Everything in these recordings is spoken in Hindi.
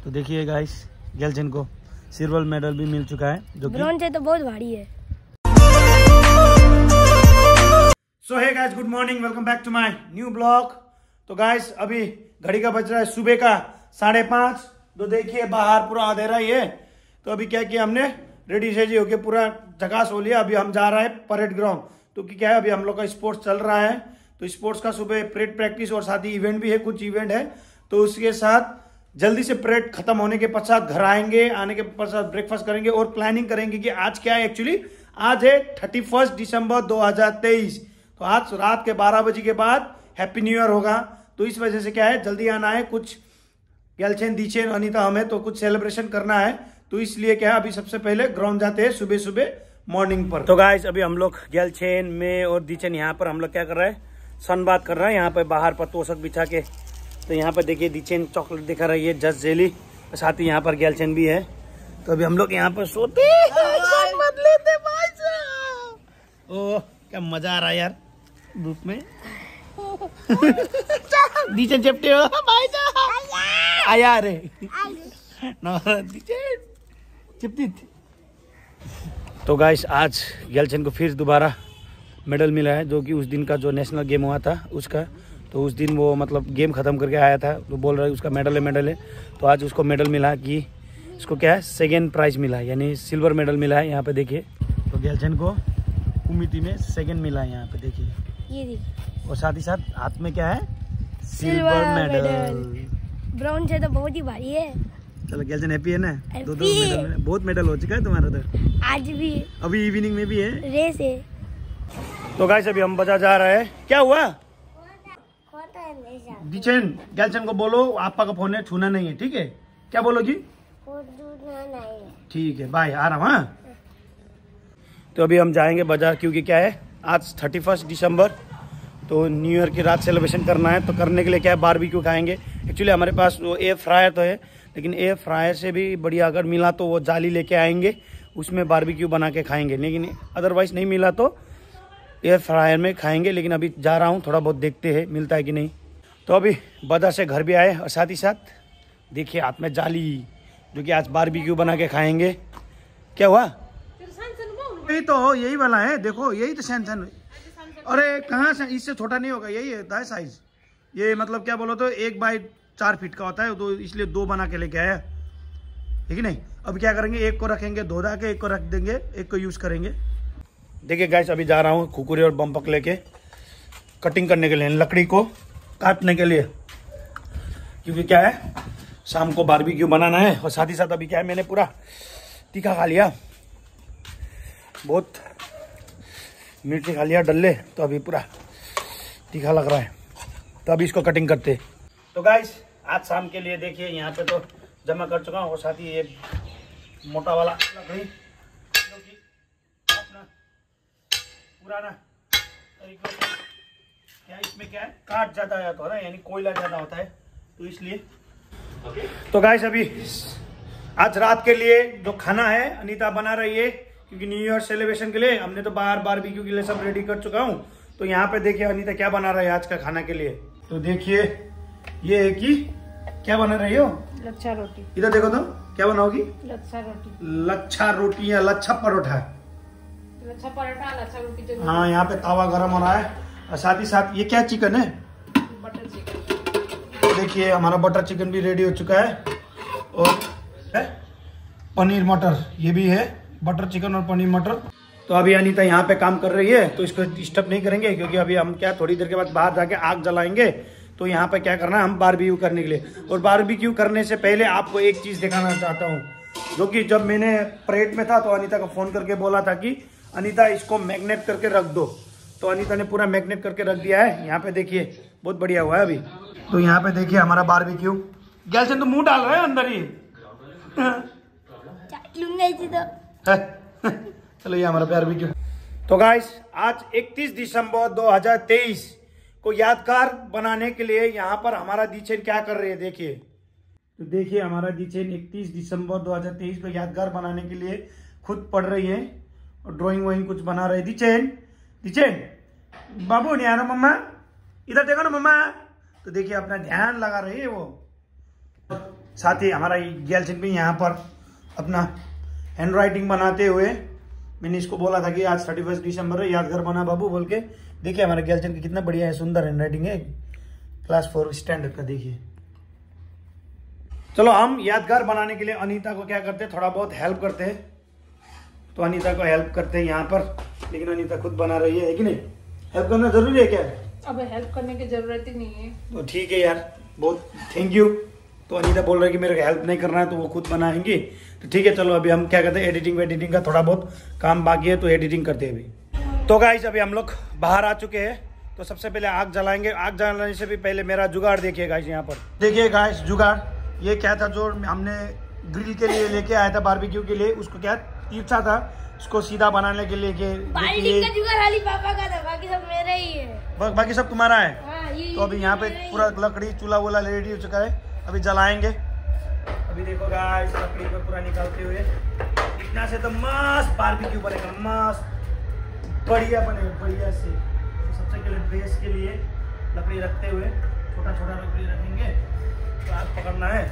तो देखिए गाइस, गेलचन को सिल्वर मेडल भी मिल चुका है, जो कि ब्रॉन्ज है तो बहुत भारी है। So hey guys, good morning, welcome back to my new blog. तो गाइस अभी घड़ी का बज रहा है सुबह का 5:30। तो देखिए बाहर पूरा अंधेरा ही है। तो अभी क्या किया हमने, रेडी शेडी होके पूरा झकास हो लिया। अभी हम जा रहे हैं परेड ग्राउंड। तो क्या है, अभी हम लोग का स्पोर्ट्स चल रहा है। तो स्पोर्ट्स का सुबह परेड प्रैक्टिस और साथ ही इवेंट भी है, कुछ इवेंट है। तो उसके साथ जल्दी से परेड खत्म होने के पश्चात घर आएंगे, आने के पश्चात ब्रेकफास्ट करेंगे और प्लानिंग करेंगे कि आज क्या है। एक्चुअली आज है 31 दिसंबर 2023। तो आज रात के 12 बजे के बाद हैप्पी न्यू ईयर होगा। तो इस वजह से क्या है, जल्दी आना है। कुछ गेलचन, दीचेन, अनीता हमें तो कुछ सेलिब्रेशन करना है। तो इसलिए क्या है, अभी सबसे पहले ग्राउंड जाते हैं सुबह सुबह मॉर्निंग पर। तो गाइस अभी हम लोग गेलचन में और दीचेन यहाँ पर हम लोग क्या कर रहे हैं, सनबाथ कर रहे हैं यहाँ पे बाहर पर तोशक बिछा के। तो यहाँ पर देखिए दीचेन चॉकलेट दिखा रही है, जस्ट जेली, साथ ही यहाँ पर गेलचन भी है। तो अभी हम लोग यहाँ पर सोते लेते भाई साहब। ओह क्या मजा आ रहा है यार धूप में। दीचेन चपटे हो भाई साहब, आया रे दीचेन चिपटी। तो गाइस आज गेलचन को फिर दोबारा मेडल मिला है, जो कि उस दिन का जो नेशनल गेम हुआ था उसका। तो उस दिन वो मतलब गेम खत्म करके आया था, तो बोल रहा है उसका मेडल है। तो आज उसको मेडल मिला कि इसको क्या है, सेकेंड प्राइज मिला है, यानी सिल्वर मेडल मिला है। यहाँ पे देखिए, तो गेलचन को कुमिति में सेकेंड मिला है यहाँ पे देखिए, ये और साथ ही साथ हाथ में क्या है, सिल्वर मेडल। ब्रॉन्ज है तो बहुत ही भारी है। चलो गेलचन हैप्पी है ना, दो मेडल, बहुत मेडल हो चुका है तुम्हारा। तो आज भी, अभी इवनिंग में भी है रेस है। तो गाइस अभी हम बाजार जा रहे हैं। क्या हुआ दीचेन, गेलचन को बोलो आपका का फोन है, छूना नहीं है, ठीक है? क्या बोलोगी? ठीक है, बाय, आ रहा हूँ। हाँ तो अभी हम जाएंगे बाजार, क्योंकि क्या है आज 31 दिसंबर, तो न्यू ईयर की रात सेलिब्रेशन करना है। तो करने के लिए क्या है, बारबेक्यू खाएंगे। एक्चुअली हमारे पास वो एयर फ्रायर तो है, लेकिन एयर फ्रायर से भी बढ़िया अगर मिला तो वो जाली लेके आएंगे, उसमें बारबेक्यू बना के खाएंगे। लेकिन अदरवाइज नहीं मिला तो एयर फ्रायर में खाएंगे। लेकिन अभी जा रहा हूँ, थोड़ा बहुत देखते हैं मिलता है कि नहीं। तो अभी बाजार से घर भी आए, और साथ ही साथ देखिए हाथ में जाली, जो कि आज बारबेक्यू बना के खाएंगे। क्या हुआ? यही तो यही वाला है, देखो यही तो सैमसंग। अरे कहाँ से, इससे छोटा नहीं होगा, यही होता है साइज। ये मतलब क्या बोलो तो 1x4 फीट का होता है, तो इसलिए 2 बना के लेके आया, ठीक है नहीं? अब क्या करेंगे, एक को रखेंगे धो धा के, एक को रख देंगे, एक को यूज करेंगे। देखिए गाइस अभी जा रहा हूँ कुकुरे और बम्पक लेके कटिंग करने के लिए, लकड़ी को काटने के लिए, क्योंकि क्या है शाम को बारबेक्यू बनाना है। और साथ ही साथ अभी क्या है, मैंने पूरा तीखा खा लिया, बहुत मिर्ची खा लिया डल्ले, तो अभी पूरा तीखा लग रहा है। तो अभी इसको कटिंग करते। तो गाइस आज शाम के लिए देखिए यहाँ पे तो जमा कर चुका हूँ, और साथ ही ये मोटा वाला लकड़ी, जो कि अपना पुराना तरीके से क्या इसमें क्या है, काट ज्यादा होता है, यानी कोयला ज्यादा होता है, तो इसलिए। तो गाइस अभी आज रात के लिए जो खाना है अनीता बना रही है, क्योंकि न्यू ईयर सेलिब्रेशन के लिए हमने तो बाहर बारबेक्यू के लिए सब रेडी कर चुका हूँ। तो यहाँ पे देखिए अनीता क्या बना रही है आज का खाना के लिए। तो देखिए ये है कि क्या बना रही हो, लच्छा रोटी। इधर देखो तो क्या बनाओगी, लच्छा रोटी। लच्छा रोटी या लच्छा परोठा, लच्छा पराठा, लच्छा रोटी। हाँ यहाँ पे तावा गर्म हो रहा है, और साथ ही साथ ये क्या चिकन है, बटर चिकन। देखिए हमारा बटर चिकन भी रेडी हो चुका है, और पनीर मटर ये भी है, बटर चिकन और पनीर मटर। तो अभी अनीता यहाँ पे काम कर रही है, तो इसको डिस्टर्ब नहीं करेंगे, क्योंकि अभी हम क्या थोड़ी देर के बाद बाहर जाके आग जलाएंगे। तो यहाँ पे क्या करना है, हम बारबेक्यू करने के लिए। और बारबेक्यू करने से पहले आपको एक चीज दिखाना चाहता हूँ, जो कि जब मैंने परेड में था तो अनीता को फोन करके बोला था कि अनीता इसको मैग्नेट करके रख दो। तो अनीता ने पूरा मैग्नेट करके रख दिया है। यहाँ पे देखिए बहुत बढ़िया हुआ है अभी। तो यहाँ पे देखिए हमारा बारबेक्यू। गेलचन तो मुंह डाल रहा है अंदर ही। चलो ये हमारा बारबेक्यू। तो गाइस आज 31 दिसंबर 2023 को यादगार बनाने के लिए यहाँ पर हमारा दीचेन क्या कर रही है देखिए। तो देखिए हमारा दीचेन 31 दिसंबर 2023 को यादगार बनाने के लिए खुद पढ़ रही है, और ड्राइंग वाइंग कुछ बना रही है। दीचेन, दीचेन बाबू नहीं आना, मम्मा इधर देखो ना मम्मा। तो देखिए अपना ध्यान लगा रही है वो। साथ ही हमारा गर्लफ्रेंड भी यहाँ पर अपना हैंड राइटिंग बनाते हुए, मैंने इसको बोला था कि आज 31 दिसंबर है, यादगार बना बाबू बोल के। देखिए हमारे गर्लफ्रेंड की कितना बढ़िया है, सुंदर हैंड राइटिंग है, क्लास 4 स्टैंडर्ड का। देखिए चलो हम यादगार बनाने के लिए अनीता को क्या करते हैं, थोड़ा बहुत हेल्प करते हैं। तो अनीता को हेल्प करते हैं यहाँ पर, लेकिन अनीता खुद बना रही है कि नहीं? हेल्प करना जरूरी है क्या? अब हेल्प करने की जरूरत ही नहीं है। तो ठीक है यार, बहुत थैंक यू। तो अनीता बोल रही है कि मेरे को हेल्प नहीं करना है, तो वो खुद बनाएंगी। तो ठीक है चलो, अभी हम क्या करते हैं, एडिटिंग का थोड़ा बहुत काम बाकी है, तो एडिटिंग करते हैं अभी। तो गाइस अभी हम लोग बाहर आ चुके हैं। तो सबसे पहले आग जलाएंगे। आग जलाने से भी पहले मेरा जुगाड़ देखिए गाइस, यहाँ पर देखिए गाइस जुगाड़। ये क्या था जो हमने ग्रिल के लिए लेके आया था, बारबेक्यू के लिए, उसको क्या इच्छा था उसको सीधा बनाने के लिए पापा का था, बाकी सब मेरा ही है। बाकी सब तुम्हारा है। हाँ, तो अभी यहाँ पे पूरा लकड़ी चूल्हा वूल्हा रेडी हो चुका है, अभी जलाएंगे। अभी देखो गाइस लकड़ी को पूरा निकालते हुए, इतना से तो मस्त बारबेक्यू बनेगा, मस्त बढ़िया बनेगा बढ़िया से। तो सबसे पहले बेस के लिए लकड़ी रखते हुए, छोटा छोटा लकड़ी रखेंगे, तो आग पकड़ना है।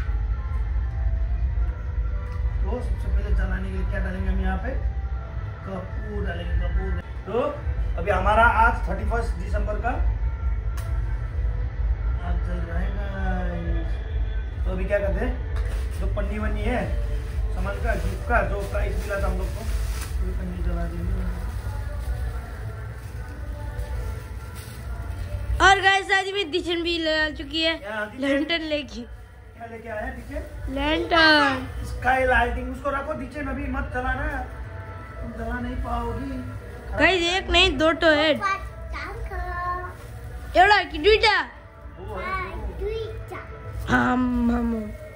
तो सबसे पहले जलाने के लिए क्या डालेंगे हम यहाँ पे, कपूर डालेंगे, कपूर। तो अभी हमारा आज 31 दिसंबर का आग जल रहा है। तो अभी क्या करते हैं, जो पन्नी वन्नी है सामान का, गिफ्ट का जो प्राइस मिला था हम लोग को, तो पन्नी जला देंगे। और गाइस आज भी दिशन भी लगा चुकी है, लैंटर्न लेके। क्या लेके आया है? Lantern sky lighting. उसको रखो नीचे में, भी मत जलाना, तुम जला नहीं पाओगी। गाइस एक नहीं दो तो है, एवढा की दुईटा हम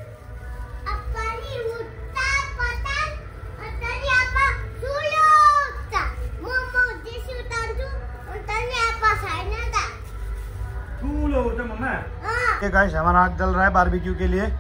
गाइस हमारा आग जल रहा है बारबेक्यू के लिए।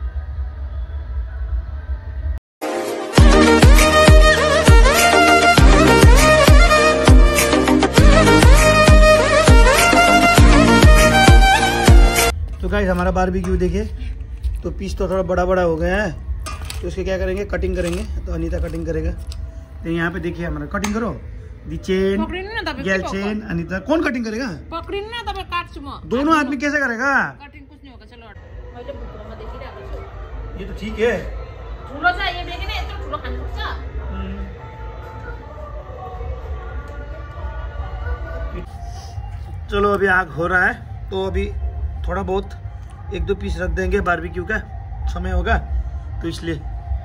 तो गाइस हमारा बारबेक्यू देखिए, तो पीस तो थोड़ा बड़ा बड़ा हो गया है, तो इसके क्या करेंगे, कटिंग करेंगे। तो अनीता कटिंग करेगा। तो यहाँ पे देखिए हमारा कटिंग करो, दी चेन गेल चेन। अनीता कौन कटिंग करेगा? दोनों आदमी कैसे करेगा? कटिंग कुछ नहीं होगा। चलो ये तो ठीक है। चलो अभी आग हो रहा है, तो अभी थोड़ा बहुत 1-2 पीस रख देंगे, बारबेक्यू का समय होगा तो इसलिए।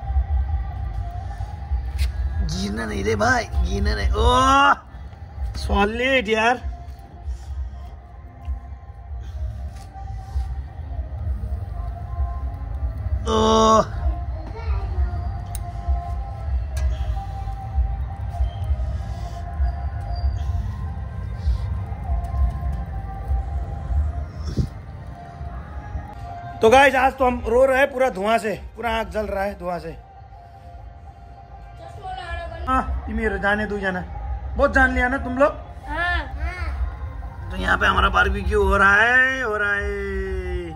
गिरना नहीं रे भाई, गिरना नहीं। ओह सॉलिड यार। ओह तो गाइस आज तो हम रो रहे हैं पूरा धुआं से, पूरा आग जल रहा है धुआं से। हाँ मेरे जाने दो, जाना बहुत जान लिया ना तुम लोग। तो यहाँ पे हमारा बारबेक्यू हो रहा है, हो रहा है।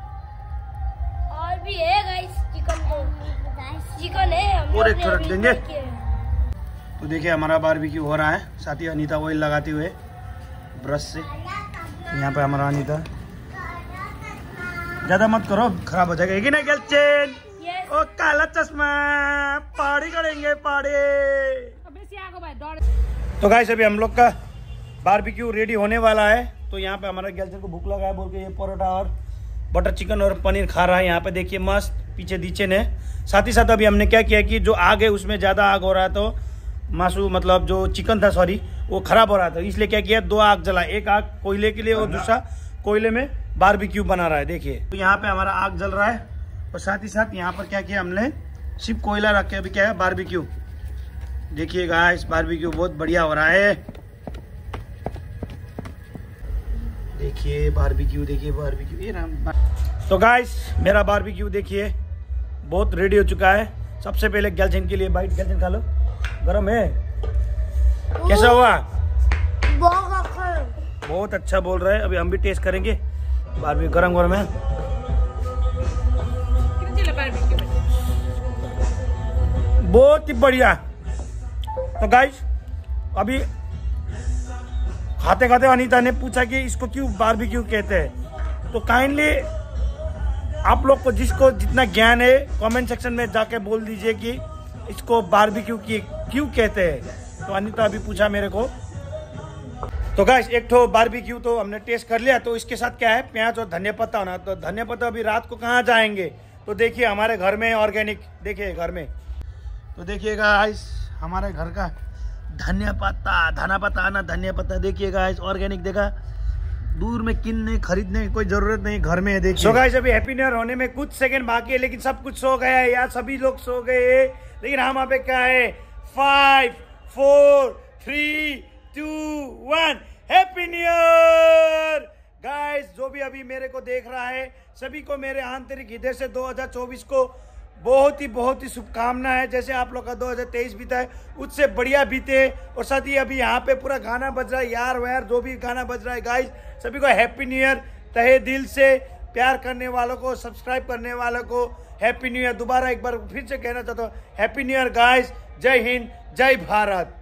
और भी है गाइस, चिकन है, और एक रख देंगे। तो देखिए हमारा बारबेक्यू हो रहा है, साथ ही अनीता ऑयल लगाते हुए ब्रश से। यहाँ पे हमारा अनीता, ज्यादा मत करो खराब हो जाएगा, ना गर्लफ्रेंड। ओ काला चश्मा, पार्टी करेंगे पार्टी। तो गाइस अभी हम लोग का बारबेक्यू रेडी होने वाला है। तो यहाँ पे हमारा गर्लफ्रेंड को भूख लगा है बोल के ये परोठा और बटर चिकन और पनीर खा रहा है। यहाँ पे देखिए मस्त पीछे दीचे ने। साथ ही साथ अभी हमने क्या किया कि जो आग है उसमें ज़्यादा आग हो रहा है, तो मासू मतलब जो चिकन था सॉरी वो खराब हो रहा था, इसलिए क्या किया 2 आग जला, एक आग कोयले के लिए और दूसरा कोयले में बारबेक्यू बना रहा है। देखिए तो यहाँ पे हमारा आग जल रहा है, और साथ ही साथ यहाँ पर क्या किया हमने, सिर्फ कोयला रख के अभी क्या है बारबेक्यू। देखिए गाइस बारबेक्यू बहुत बढ़िया हो रहा है। देखिए बारबेक्यू, देखिए बारबेक्यू ये ना। तो गाइस मेरा बारबेक्यू देखिए बहुत रेडी हो चुका है। सबसे पहले गर्लफ्रेंड के लिए बाइट, गर्लफ्रेंड खा लो, गरम है। कैसा हुआ? बहुत अच्छा बोल रहा है। अभी हम भी टेस्ट करेंगे, बारबेक्यू गरम गरम है। बहुत ही बढ़िया। तो गाइस अभी खाते खाते अनीता ने पूछा कि इसको क्यों बारबेक्यू कहते हैं, तो काइंडली आप लोग को जिसको जितना ज्ञान है कमेंट सेक्शन में जाके बोल दीजिए कि इसको बारबेक्यू क्यों कहते हैं। तो अनीता अभी पूछा मेरे को। तो गाइस एक तो बारबेक्यू तो हमने टेस्ट कर लिया, तो इसके साथ क्या है प्याज और धनिया पत्ता होना। तो धनिया पत्ता अभी रात को कहाँ जाएंगे, तो देखिए हमारे घर में ऑर्गेनिक, देखिए घर में, तो देखिएगा गाइस हमारे घर का धनिया पत्ता देखिएगा गाइस ऑर्गेनिक। देखा दूर में किनने खरीदने की कोई जरूरत नहीं, घर में है देखिए। सो गाइस अभी हैप्पी न्यू ईयर होने में कुछ सेकंड बाकी है, लेकिन सब कुछ सो गया है यार, सभी लोग सो गए हैं, लेकिन हम यहाँ पे क्या है 5 4 3 2 1 हैप्पी न्यू ईयर गाइस। जो भी अभी मेरे को देख रहा है सभी को मेरे आंतरिक हृदय से 2024 को बहुत ही शुभकामनाएं है। जैसे आप लोग का 2023 बीता है उससे बढ़िया बीते। और साथ ही अभी यहाँ पे पूरा गाना बज रहा है यार वैर, जो भी गाना बज रहा है गाइस सभी को हैप्पी न्यू ईयर। तहे दिल से प्यार करने वालों को, सब्सक्राइब करने वालों को हैप्पी न्यू ईयर। दोबारा एक बार फिर से कहना चाहता हूँ हैप्पी न्यू ईयर गाइस। जय हिंद, जय भारत।